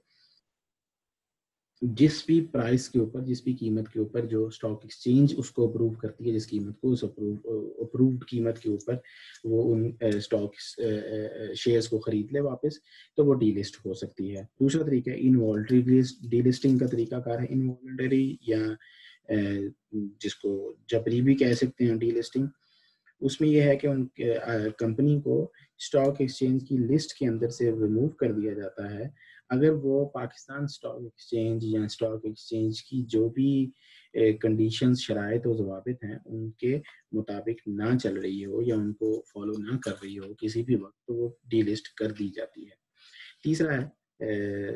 جس بھی پرائس کے اوپر، جس بھی قیمت کے اوپر جو اسٹاک ایکسچینج اس کو اپروو کرتی ہے، جس قیمت کو اس اپرووڈ قیمت کے اوپر وہ ان اسٹاک شیئرز کو خرید لے واپس، تو وہ ڈی لسٹ ہو سکتی ہے۔ دوسرا طریقہ انوالنٹری ڈی لسٹنگ کا طریقہ کار ہے، انوالنٹری یا جس کو جبری بھی کہہ سکتے ہیں ڈی لسٹنگ۔ اس میں یہ ہے کہ ان کمپنی کو اسٹاک ایکسچینج کی لسٹ کے اندر سے ریموو کر دیا جاتا ہے اگر وہ پاکستان اسٹاک ایکسچینج یا اسٹاک ایکسچینج کی جو بھی کنڈیشنز، شرائط و ضوابط ہیں ان کے مطابق نہ چل رہی ہو یا ان کو فالو نہ کر رہی ہو کسی بھی وقت، تو وہ ڈی لسٹ کر دی جاتی ہے۔ تیسرا ہے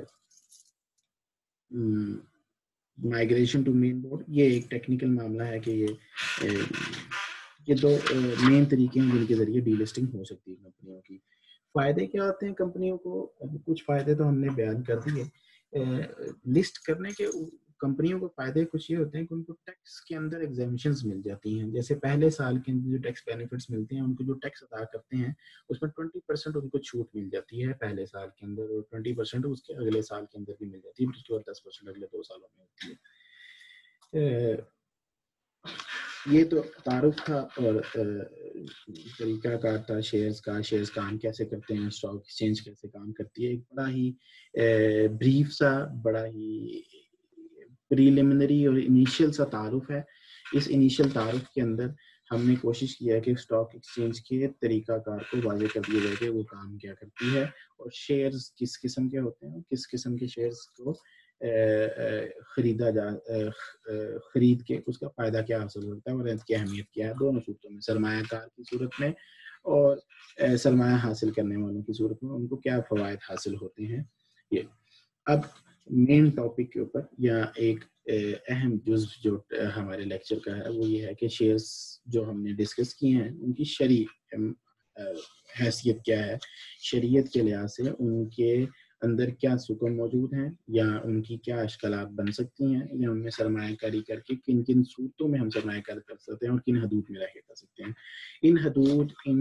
مائگریشن ٹو مین بورڈ۔ یہ ایک ٹیکنیکل معاملہ ہے کہ یہ یہ دو مین طریقے ہیں جن کے ذریعے ڈی لسٹنگ ہو سکتی ہے کمپنیوں کی۔ فائدے کیا ہوتے ہیں کمپنیوں کو؟ کچھ فائدے تو ہم نے بیان کر دیے۔ لسٹ کرنے کے کمپنیوں کو فائدے کچھ یہ ہوتے ہیں کہ ان کو ٹیکس کے اندر ایگزیمشنز مل جاتی ہیں، جیسے پہلے سال کے اندر جو ٹیکس بینیفٹس ملتے ہیں ان کو جو ٹیکس ادا کرتے ہیں اس میں ٹوئنٹی پرسینٹ ان کو چھوٹ مل جاتی ہے پہلے سال کے اندر، اور ٹوئنٹی پرسینٹ اس کے اگلے سال کے اندر بھی مل جاتی ہے، پھر اس کے بعد دس پرسینٹ اگلے دو سالوں میں ہوتی ہے۔ یہ تو تعارف تھا اور طریقہ کار تھا شیئرز کا، شیئرز کام کیسے کرتے ہیں، اسٹاک ایکسچینج کیسے کام کرتی ہے، ایک بڑا ہی بریف سا، بڑا ہی پریلیمنری اور انیشیل سا تعارف ہے۔ اس انیشیل تعارف کے اندر ہم نے کوشش کیا کہ اسٹاک ایکسچینج کے طریقہ کار کو واضح کر دیا جائے کہ وہ کام کیا کرتی ہے اور شیئرز کس قسم کے ہوتے ہیں، کس قسم کے شیئرز کو خریدا جا خرید کے اس کا فائدہ کیا حاصل ہوتا ہے اور اس کی اہمیت کیا ہے دونوں صورتوں میں، سرمایہ کار کی صورت میں اور سرمایہ حاصل کرنے والوں کی صورت میں ان کو کیا فوائد حاصل ہوتے ہیں۔ یہ اب مین ٹاپک کے اوپر یا ایک اہم جزو جو ہمارے لیکچر کا ہے وہ یہ ہے کہ شیئرز جو ہم نے ڈسکس کیے ہیں ان کی شرعی حیثیت کیا ہے، شریعت کے لحاظ سے ان کے اندر کیا سکم موجود ہیں یا ان کی کیا اشکالات بن سکتی ہیں، یا ان میں سرمایہ کاری کر کے کن کن صورتوں میں ہم سرمایہ کاری کر سکتے ہیں اور کن حدود میں رہ کے کر سکتے ہیں۔ ان حدود، ان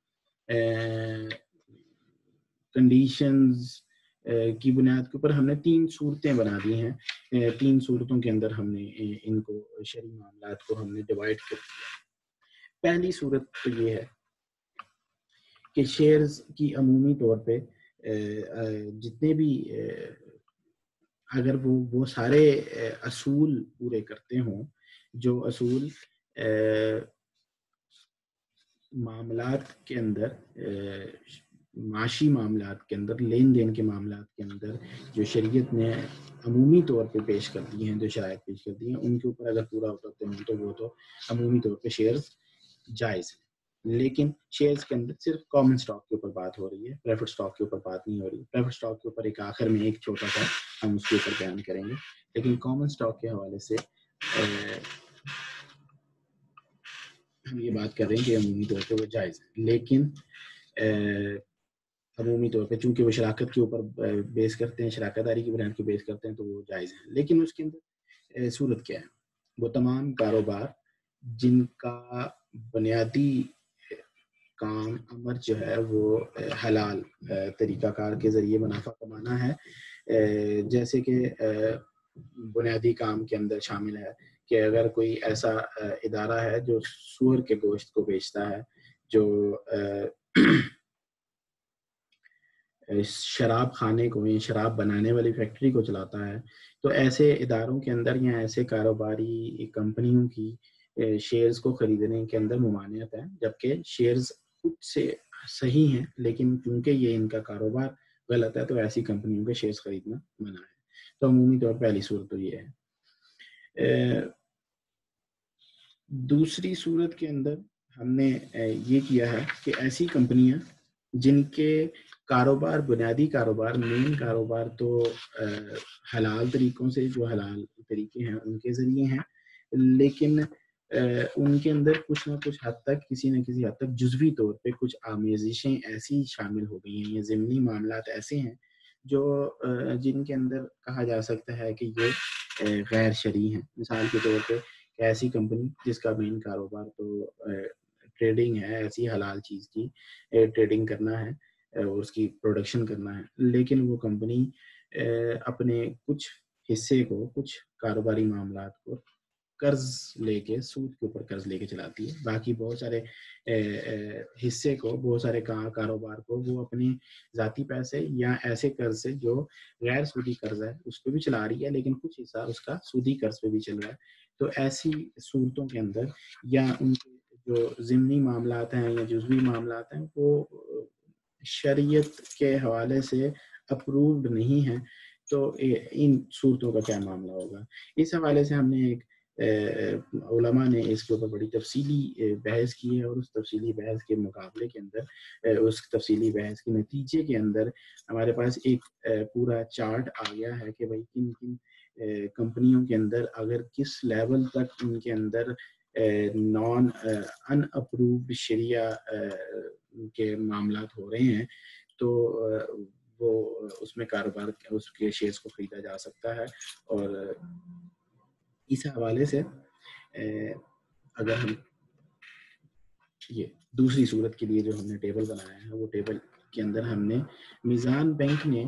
کنڈیشنز کی بنیاد کے اوپر ہم نے تین صورتیں بنا دی ہیں، تین صورتوں کے اندر ہم نے ان کو شرعی معاملات کو ہم نے ڈیوائڈ کر دیا۔ پہلی صورت تو یہ ہے کہ شیئرز کی عمومی طور پہ جتنے بھی اگر وہ وہ سارے اصول پورے کرتے ہوں جو اصول معاملات کے اندر معاشی معاملات کے اندر لین دین کے معاملات کے اندر جو شریعت نے عمومی طور پہ پیش کر دی ہیں، جو شرائط پیش کر دی ہیں، ان کے اوپر اگر پورا اترتے ہیں تو وہ تو عمومی طور پہ شیئرز جائز ہیں. لیکن شیئرز کے اندر صرف کامن اسٹاک کے اوپر بات ہو رہی ہے، پریفرڈ اسٹاک کے اوپر بات نہیں ہو رہی. پریفرڈ اسٹاک کے اوپر ایک آخر میں ایک چھوٹا سا ہم اس کے اوپر بیان کریں گے، لیکن کامن اسٹاک کے حوالے سے ہم یہ بات کر رہے ہیں کہ عمومی طور پہ وہ جائز ہے. لیکن عمومی طور پہ چونکہ وہ شراکت کے اوپر بیس کرتے ہیں، شراکت داری کی بنیاد کے بیس کرتے ہیں، تو وہ جائز ہیں. لیکن اس کے اندر صورت کیا ہے؟ وہ تمام کاروبار جن کا بنیادی کام امر جو ہے وہ حلال طریقہ کار کے ذریعے منافع کمانا ہے، جیسے کہ بنیادی کام کے اندر شامل ہے کہ اگر کوئی ایسا ادارہ ہے جو سور کے گوشت کو بیچتا ہے، جو شراب خانے کو یا شراب بنانے والی فیکٹری کو چلاتا ہے، تو ایسے اداروں کے اندر یا ایسے کاروباری کمپنیوں کی شیئرز کو خریدنے کے اندر ممانعت ہے، جبکہ شیئرز خود سے صحیح ہیں لیکن کیونکہ یہ ان کا کاروبار غلط ہے تو ایسی کمپنیوں کے شیئرز خریدنا منع ہے. تو عمومی طور پہ پہلی صورت تو یہ ہے. دوسری صورت کے اندر ہم نے یہ کیا ہے کہ ایسی کمپنیاں جن کے کاروبار بنیادی کاروبار مین کاروبار تو حلال طریقوں سے، جو حلال طریقے ہیں ان کے ذریعے ہیں، لیکن ان کے اندر کچھ نہ کچھ حد تک کسی نہ کسی حد تک جزوی طور پہ کچھ آمیزشیں ایسی شامل ہو گئی ہیں، یہ ضمنی معاملات ایسے ہیں جو جن کے اندر کہا جا سکتا ہے کہ یہ غیر شرعی ہیں. مثال کے طور پہ ایسی کمپنی جس کا مین کاروبار تو ٹریڈنگ ہے، ایسی حلال چیز کی ٹریڈنگ کرنا ہے اور اس کی پروڈکشن کرنا ہے، لیکن وہ کمپنی اپنے کچھ حصے کو، کچھ کاروباری معاملات کو قرض لے کے، سود کے اوپر قرض لے کے چلاتی ہے. باقی بہت سارے حصے کو، بہت سارے کاروبار کو وہ اپنے ذاتی پیسے یا ایسے قرض سے جو غیر سودی قرض ہے اس پہ بھی چلا رہی ہے، لیکن کچھ حصہ اس کا سودی قرض پہ بھی چل رہا ہے. تو ایسی صورتوں کے اندر یا ان کے جو ضمنی معاملات ہیں یا جزوی معاملات ہیں وہ شریعت کے حوالے سے اپرووڈ نہیں ہیں، تو ان صورتوں کا کیا معاملہ ہوگا؟ اس حوالے سے ہم نے ایک علماء نے اس کے اوپر بڑی تفصیلی بحث کی ہے، اور اس تفصیلی بحث کے مقابلے کے اندر، اس تفصیلی بحث کے نتیجے کے اندر ہمارے پاس ایک پورا چارٹ آ گیا ہے کہ بھائی کن کن کمپنیوں کے اندر اگر کس لیول تک ان کے اندر نان ان اپرووڈ شریعہ کے معاملات ہو رہے ہیں تو وہ اس میں کاروبار اس کے شیئرز کو خریدا جا سکتا ہے. اور اس حوالے سے اگر ہم یہ دوسری صورت کے لیے جو ہم نے ٹیبل بنایا ہے، وہ ٹیبل کے اندر ہم نے میزان بینک نے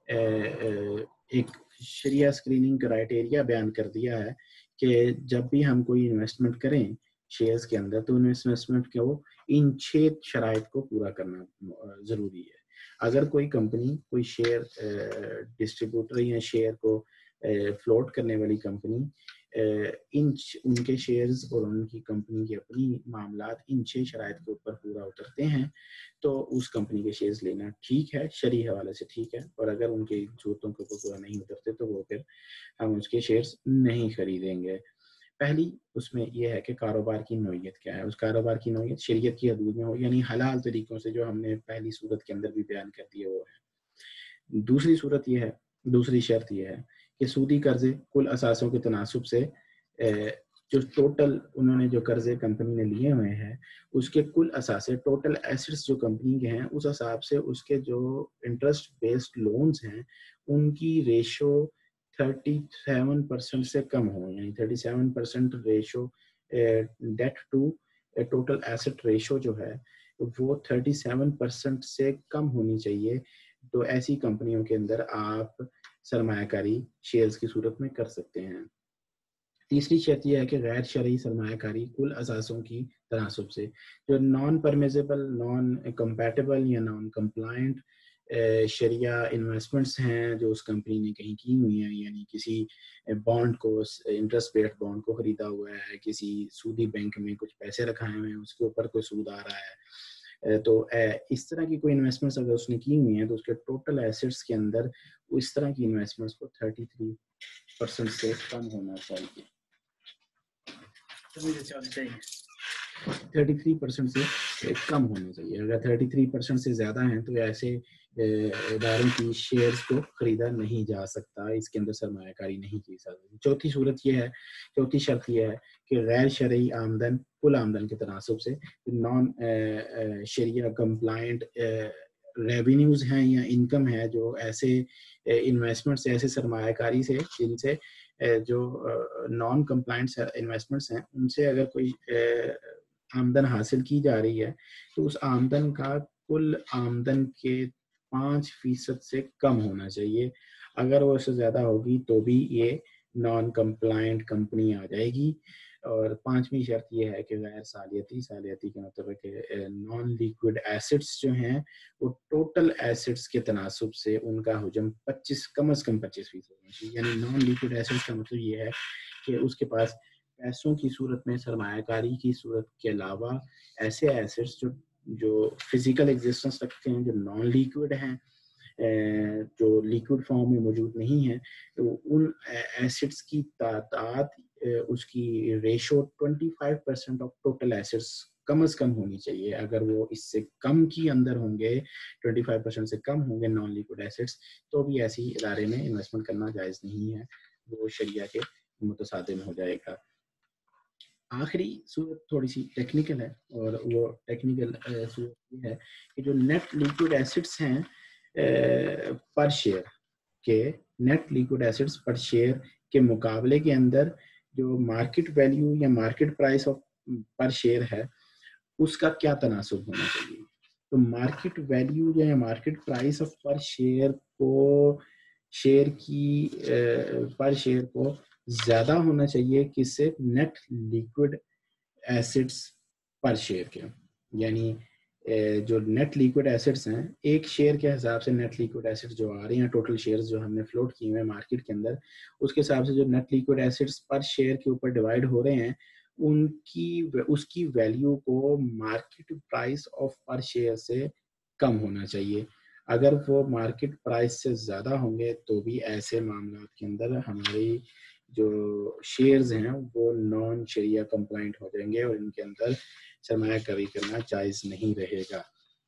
ایک شریعہ اسکریننگ کرائٹیریا بیان کر دیا ہے کہ جب بھی ہم کوئی انویسٹمنٹ کریں شیئرز کے اندر تو انویسٹمنٹ کو ان چھ شرائط کو پورا کرنا ضروری ہے. اگر کوئی کمپنی کوئی شیئر ڈسٹریبیوٹر یا شیئر کو فلوٹ کرنے والی کمپنی ان ان کے شیئرز اور ان کی کمپنی کے اپنی معاملات ان چھ شرائط کے اوپر پورا اترتے ہیں تو اس کمپنی کے شیئرز لینا ٹھیک ہے، شرعی حوالے سے ٹھیک ہے. اور اگر ان کی ضرورتوں کے اوپر پورا نہیں اترتے تو وہ پھر ہم اس کے شیئرز نہیں خریدیں گے. پہلی اس میں یہ ہے کہ کاروبار کی نوعیت کیا ہے. اس کاروبار کی نوعیت شریعت کی حدود میں ہو، یعنی حلال طریقوں سے، جو ہم نے پہلی صورت کے اندر بھی بیان کر دی ہے وہ ہے. دوسری صورت یہ ہے، دوسری شرط یہ ہے کہ سودی قرضے کل اثاثوں کے تناسب سے جو ٹوٹل انہوں نے جو قرضے کمپنی نے لیے ہوئے ہیں اس کے کل اثاثے، ٹوٹل ایسٹس جو کمپنی کے ہیں اس حساب سے اس کے جو انٹرسٹ بیسڈ لونز ہیں ان کی ریشو تھرٹی سیون پرسینٹ سے کم ہو، یعنی thirty seven percent ratio debt to total asset ratio جو ہے وہ تھرٹی سیون پرسینٹ سے کم ہونی چاہیے. تو ایسی کمپنیوں کے اندر آپ سرمایہ کاری شیئرز کی صورت میں کر سکتے ہیں. تیسری شرط یہ ہے کہ غیر شرعی سرمایہ کاری کل اثاثوں کی تناسب سے، جو نان پرمیزیبل، نان کمپیٹیبل یا نان کمپلائنٹ شریعہ انویسٹمنٹس ہیں جو اس کمپنی نے کہیں کی ہوئی ہیں، یعنی کسی بانڈ کو، انٹرسٹ بیسڈ بانڈ کو خریدا ہوا ہے، کسی سودی بینک میں کچھ پیسے رکھائے ہوئے ہیں، اس کے اوپر کوئی سود آ رہا ہے، تو اس طرح کی کوئی انویسٹمنٹس اگر اس نے کی ہوئی ہیں تو اس کے ٹوٹل ایسٹس کے اندر اس طرح کی انویسٹمنٹس کو تھرٹی تھری پرسینٹ سے کم ہونا چاہیے، تھرٹی تھری پرسینٹ سے کم ہونا چاہیے۔ اگر تھرٹی تھری پرسینٹ سے زیادہ ہیں تو ایسے اداروں کی شیئرز کو خریدا نہیں جا سکتا، اس کے اندر سرمایہ کاری نہیں کی جا سکتی۔ چوتھی صورت یہ ہے، چوتھی شرط یہ ہے کہ غیر شرعی آمدن کل آمدن کے تناسب سے، نان شریعہ کمپلائنٹ ریونیوز ہیں یا انکم ہے جو ایسے انویسٹمنٹ سے، ایسے سرمایہ کاری سے جن سے جو نان کمپلائنٹ انویسٹمنٹس ہیں ان سے اگر کوئی آمدن حاصل کی جا رہی ہے تو اس آمدن کا کل آمدن کے پانچ فیصد سے کم ہونا چاہیے۔ اگر وہ اس سے زیادہ ہوگی تو بھی یہ نان کمپلائنٹ کمپنی آ جائے گی۔ اور پانچویں شرط یہ ہے کہ غیر سالیتی، سالیتی کا مطلب ہے کہ نان لیکوڈ ایسٹس جو ہیں وہ ٹوٹل ایسٹس کے تناسب سے ان کا حجم پچیس کم از کم پچیس فیصد ہونا چاہیے۔ یعنی نان لیکوڈ ایسٹس کا مطلب یہ ہے کہ اس کے پاس پیسوں کی صورت میں، سرمایہ کاری کی صورت کے علاوہ ایسے ایسٹس جو جو فزیکل ایگزسٹنس رکھتے ہیں، جو نان لیکوڈ ہیں، جو لیکوڈ فارم میں موجود نہیں ہیں، تو ان ایسٹس کی تعداد، اس کی ratio twenty five percent of total assets کم از کم ہونی چاہیے۔ اگر وہ اس سے کم کی اندر ہوں گے، ٹوینٹی فائیو پرسینٹ سے کم ہوں گے نان لیکوڈ ایسٹس، تو بھی ایسی ادارے میں انویسٹمنٹ کرنا جائز نہیں ہے، وہ شریعہ کے متصادم ہو جائے گا۔ آخری صورت تھوڑی سی ٹیکنیکل ہے، اور وہ ٹیکنیکل صورت یہ ہے کہ جو نیٹ لیکوڈ ایسٹس ہیں پر شیئر کے، net liquid assets per share کے مقابلے کے اندر جو مارکیٹ ویلیو یا market price of per share ہے اس کا کیا تناسب ہونا چاہیے۔ تو مارکیٹ ویلیو یا market price of per share کو شیئر کی پر شیئر کو زیادہ ہونا چاہیے کس سے، net liquid assets per share کے۔ یعنی جو نیٹ لیکوڈ ایسٹس ہیں، ایک شیئر کے حساب سے نیٹ لیکوڈ ایسٹس جو آ رہے ہیں، ٹوٹل شیئرز جو ہم نے فلوٹ کیے ہوئے ہیں مارکیٹ کے اندر، اس کے حساب سے جو net liquid assets per share کے اوپر ڈیوائڈ ہو رہے ہیں، ان کی اس کی ویلیو کو market price of per share سے کم ہونا چاہیے۔ اگر وہ مارکیٹ پرائس سے زیادہ ہوں گے تو بھی ایسے معاملات کے اندر ہماری جو شیئرز ہیں وہ نان شریعہ کمپلائنٹ ہو جائیں گے اور ان کے اندر سرمایہ کاری کرنا جائز نہیں رہے گا۔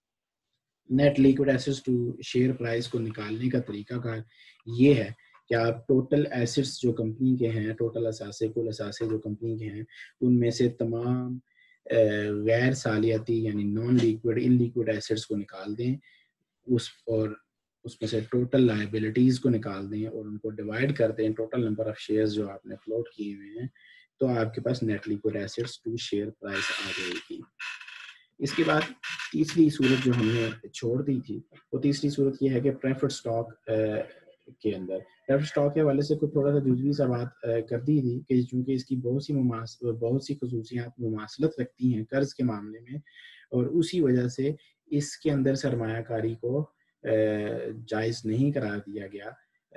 Net liquid assets to share price کو نکالنے کا طریقہ کار یہ ہے کہ آپ ٹوٹل ایسٹس جو کمپنی کے ہیں، ٹوٹل اثاثے، کل اثاثے جو کمپنی کے ہیں، ان میں سے تمام غیر سالیاتی یعنی نان لیکوڈ، ان لیکوڈ ایسٹس کو نکال دیں، اس اور اس میں سے ٹوٹل لائبلٹیز کو نکال دیں اور ان کو ڈیوائڈ کر دیں ٹوٹل نمبر آف شیئرز جو آپ نے فلوٹ کیے ہوئے ہیں، تو آپ کے پاس net liquid assets to share price آ جائے گی۔ اس کے بعد تیسری صورت جو ہم نے چھوڑ دی تھی، وہ تیسری صورت یہ ہے کہ پریفرڈ اسٹاک کے اندر، پریفرڈ اسٹاک کے حوالے سے کوئی تھوڑا سا جزوی سا بات کر دی تھی کہ چونکہ اس کی بہت سی مماث بہت سی خصوصیات مماثلت رکھتی ہیں قرض کے معاملے میں، اور اسی وجہ سے اس کے اندر سرمایہ کاری کو جائز نہیں قرار دیا گیا۔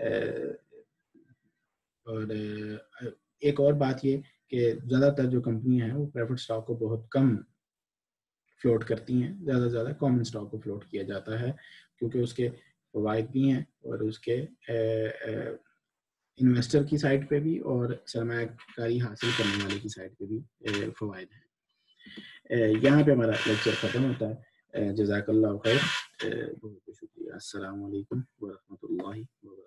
اور ایک اور بات یہ کہ زیادہ تر جو کمپنیاں ہیں وہ پریفرڈ اسٹاک کو بہت کم فلوٹ کرتی ہیں، زیادہ سے زیادہ کامن اسٹاک کو فلوٹ کیا جاتا ہے، کیونکہ اس کے فوائد بھی ہیں اور اس کے انویسٹر کی سائڈ پہ بھی اور سرمایہ کاری حاصل کرنے والے کی سائڈ پہ بھی فوائد ہیں۔ یہاں پہ ہمارا لیکچر ختم ہوتا ہے۔ جزاک اللہ خیر، بہت بہت شکریہ۔ السلام علیکم ورحمۃ اللہ وبرکاتہ۔